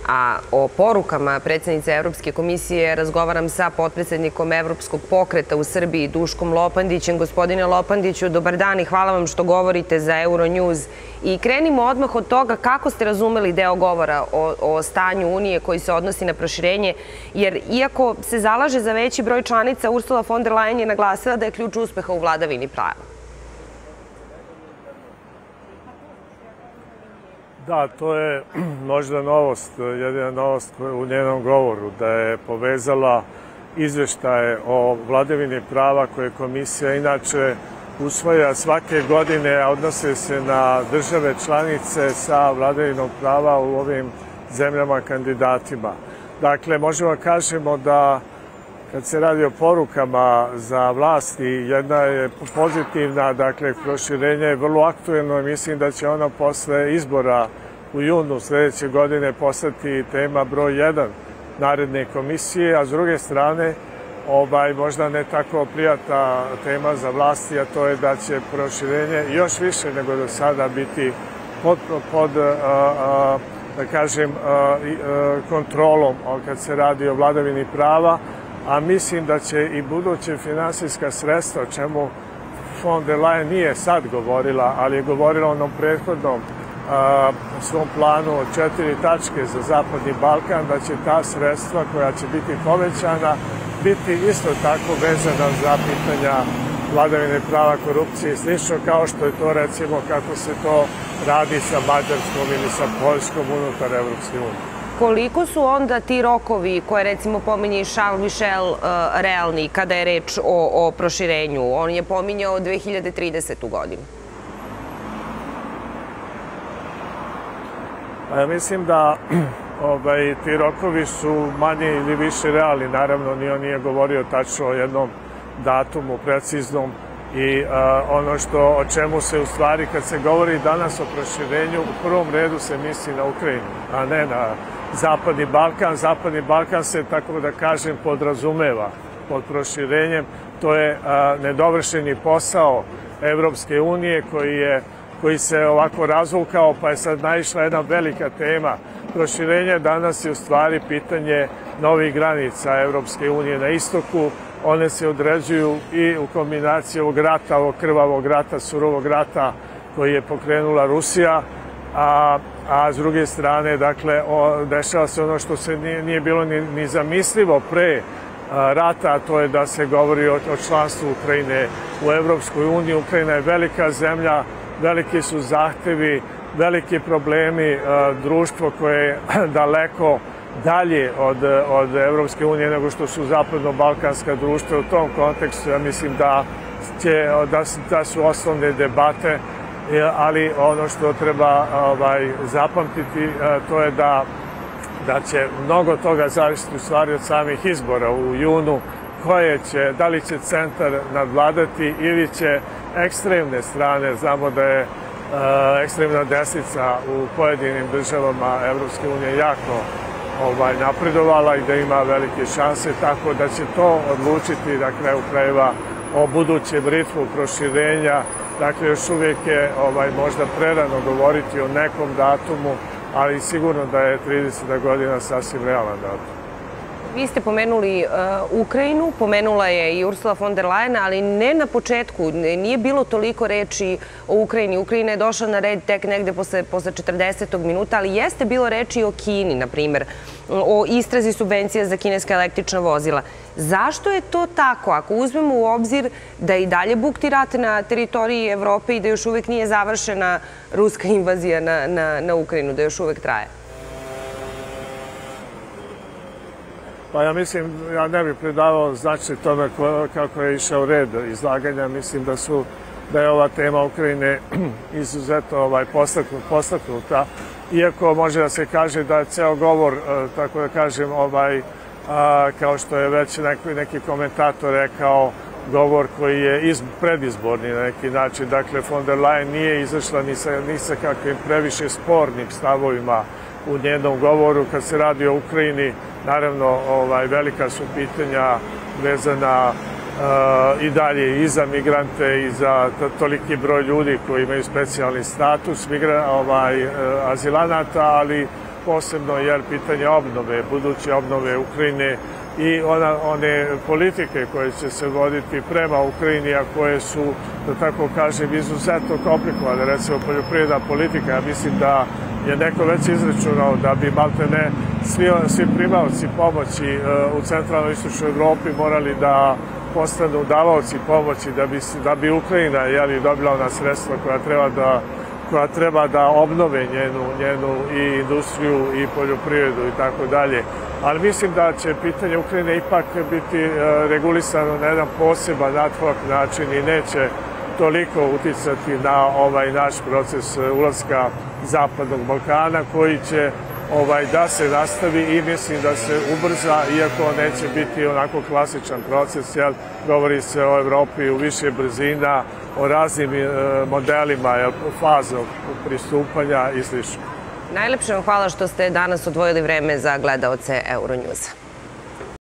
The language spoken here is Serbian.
A o porukama predsjednice Evropske komisije razgovaram sa potpredsjednikom Evropskog pokreta u Srbiji, Duškom Lopandićem. Gospodine Lopandiću, dobar dan i hvala vam što govorite za Euronews. I krenimo odmah od toga kako ste razumeli deo govora o stanju Unije koji se odnosi na proširenje, jer iako se zalaže za veći broj članica, Ursula von der Leyen je naglasila da je ključ uspeha u vladavini prava. Da, to je možda novost, jedina novost u njenom govoru, da je povezala izveštaje o vladavini prava koje komisija inače usvaja svake godine, a odnose se na države članice sa vladavinom prava u ovim zemljama kandidatima. Dakle, možemo kažemo da kad se radi o porukama za vlasti, jedna je pozitivna, dakle, proširenje je vrlo aktuelno i mislim da će ono posle izbora u junu sledeće godine postati tema broj 1 naredne komisije, a s druge strane, možda ne tako prijatna tema za vlasti, a to je da će proširenje još više nego do sada biti pod da kažem, kontrolom kad se radi o vladavini prava, a mislim da će i buduće finansijska sredstva, o čemu von der Leyen nije sad govorila, ali je govorila o onom prethodnom svom planu od 4 tačke za Zapadni Balkan, da će ta sredstva koja će biti povećana biti isto tako vezana za pitanja vladavine prava, korupcije i slično, kao što je to recimo kako se to radi sa Mađarskom ili sa Poljskom unutar Evropske unije. Koliko su onda ti rokovi koje recimo pominje i Charles Michel realni kada je reč o proširenju? On je pominjao 2030. godinu. Ja mislim da ti rokovi su manje ili više realni. Naravno, ni on nije govorio tačno o jednom datumu preciznom i ono o čemu se u stvari, kad se govori danas o proširenju, u prvom redu se misli na Ukrajinu, a ne na Zapadni Balkan. Zapadni Balkan se, tako da kažem, podrazumeva pod proširenjem. To je nedovršeni posao Evropske unije koji se ovako razvukao, pa je sad naišla jedna velika tema. Proširenje danas je u stvari pitanje novih granica Evropske unije na istoku. One se određuju i u kombinaciji ovog rata, ovog krvavog rata, surovog rata koji je pokrenula Rusija, a s druge strane, dakle, dešava se ono što se nije bilo ni zamislivo pre rata, a to je da se govori o članstvu Ukrajine u Evropskoj uniji. Ukrajina je velika zemlja, veliki su zahtevi, veliki problemi, društvo koje je daleko dalje od Evropske unije nego što su zapadno-balkanska društva. U tom kontekstu ja mislim da su osnovne debate, ali ono što treba zapamtiti to je da će mnogo toga zavisiti u stvari od samih izbora u junu, da li će centar nadvladati ili će ekstremne strane. Znamo da je ekstremna desnica u pojedinim državama Evropske unije jako napredovala i da ima velike šanse, tako da će to odlučiti na kraju krajeva o budućem ritmu proširenja. Dakle, još uvijek je možda prerano govoriti o nekom datumu, ali sigurno da je 30. godina sasvim realan datum. Vi ste pomenuli Ukrajinu, pomenula je i Ursula von der Leyen, ali ne na početku, nije bilo toliko reči o Ukrajini. Ukrajina je došla na red tek negde posle 40. minuta, ali jeste bilo reči o Kini, na primer, o istrazi subvencija za kineska električna vozila. Zašto je to tako? Ako uzmemo u obzir da i dalje bukti rat na teritoriji Evrope i da još uvek nije završena ruska invazija na Ukrajinu, da još uvek traje? Pa ja mislim, ja ne bih predavao značaj tome kako je išao red izlaganja. Mislim da je ova tema Ukrajine izuzetno postaknuta. Iako može da se kaže da je ceo govor, tako da kažem, kao što je već neki komentator rekao, govor koji je predizborni na neki način. Dakle, von der Leyen nije izašla ni sa kakvim previše spornim stavovima u njenom govoru. Kad se radi o Ukrajini, naravno, velika su pitanja vezana i dalje i za migrante i za toliki broj ljudi koji imaju specijalni status azilanata, ali posebno jer pitanje obnove, buduće obnove Ukrajine i one politike koje će se voditi prema Ukrajini, a koje su, da tako kažem, izuzetno komplikovane, recimo poljoprivredna politika. Ja mislim da je neko već izračunao da bi maltene svi primavci pomoći u centralnoj i istočnoj Evropi morali da postanu davaoci pomoći da bi Ukrajina dobila ona sredstva koja treba da obnove njenu i industriju i poljoprivredu i tako dalje. Ali mislim da će pitanje Ukrajine ipak biti regulisano na jedan poseban ad hoc način i neće toliko uticati na ovaj naš proces ulaska Zapadnog Balkana, koji će da se nastavi i mislim da se ubrza, iako neće biti onako klasičan proces, jer govori se o Evropi u više brzina, o raznim modelima, fazom pristupanja i sl. Najlepše vam hvala što ste danas odvojili vreme za gledaoce Euronewsa.